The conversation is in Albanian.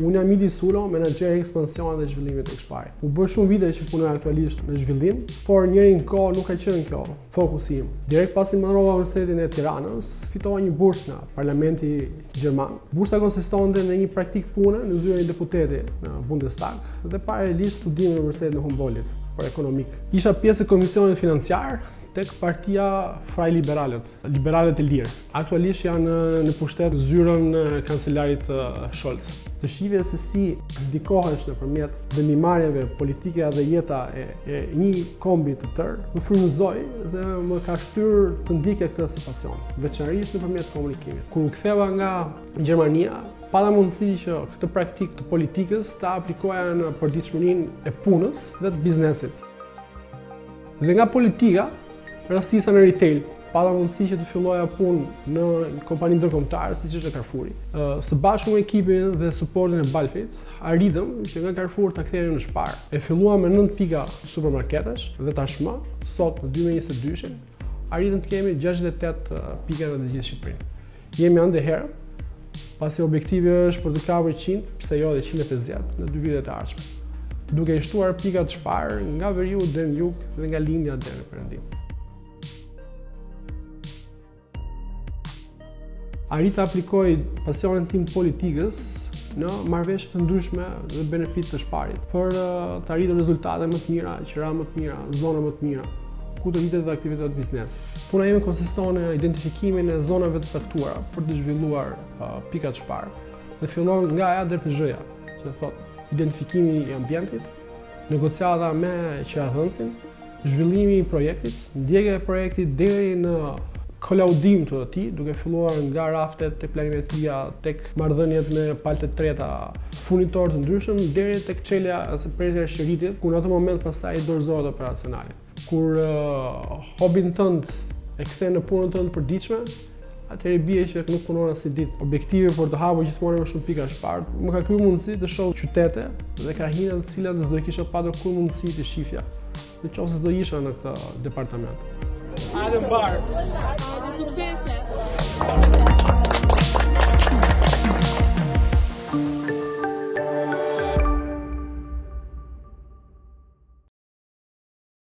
Unë jam Idi Sulo, menaxher ekspansionit dhe zhvillimit të SPAR. U bë shumë vite që punoj aktualisht në zhvillim, por njëri në kohë nuk ka qenë kjo fokusi im. Direkt pasi më ndrova Universitetin e Tiranës, fitova një bursë nga Parlamenti Gjerman. Bursa konsistonte në një praktik pune në zyrën e deputetit në Bundestag dhe paralelisht studim në Universitetin e Humboldtit për ekonomik. Isha pjesë e komisionit financiar tek partia Fraj-Liberalet, Liberalet e Lirë. Aktualisht janë në pushtet zyrën kancelarit Scholz. Të shihje se si ndikohesh nëpërmjet vendimarrjeve politike dhe jeta e një kombi të tërë, më frymëzoi dhe më ka shtyrë të ndjekja këtë si pasion, veçanërisht nëpërmjet komunikimit. Kur u ktheva nga Gjermania, pata mundësi që këtë praktik të politikës ta aplikoja në përditshmërinë e punës dhe të biznesit. Dhe nga politika, rastisa në retail, pata mundësi që të filloja punë në kompani ndërkombëtare siç është Carrefouri. Së bashku me ekipin dhe suportin e BALFit, arritëm që nga Carrefour ta kthehemi në SPAR. E filluam me 9 pika supermarketesh dhe tashmë, sot në 2022, arritëm të kemi 68 pika në të gjithë Shqipërinë. Jemi andeherë, pasi objektivi është për të kapur 100, pse jo edhe 150 në 2 vitet e ardhshme, duke i shtuar pikat SPAR nga veriu deri në jug dhe nga lindja deri në perëndim. Arrit të aplikoj pasionin tim politikës në marrëveshje të ndryshme dhe benefit të SPAR-it për të arritur rezultate më të mira, qira më të mira, zona më të mira, ku të rritet dhe aktivitetet biznesi. Puna ime konsiston në identifikimin e zonave të caktuara për të zhvilluar pikat SPAR dhe fillon nga A deri te Z-ja, që thotë identifikimi i ambientit, negociata me qeradhënësin, zhvillimi i projektit, ndjekja e projektit deri në kolaudim të tij, duke filluar nga raftet tek planimetria, tek marrëdhëniet me palët e treta, furnitorë të ndryshëm deri tek çelja ose presja e shëritit, ku në atë moment pastaj dorëzohet operacionale. Kur hobin tënd e kthen në punën tënde të përditshme, atëherë bie që nuk punon as si ditë. Objektivi për të hapur gjithmonë më shumë pika SPAR, më ka kryer mundësi të shoh qytete dhe krahina të cilat s'do kisha patur kur mundësi të shifja, nëse s'do isha në këtë departament. Hajde mbar. Hajde suksese.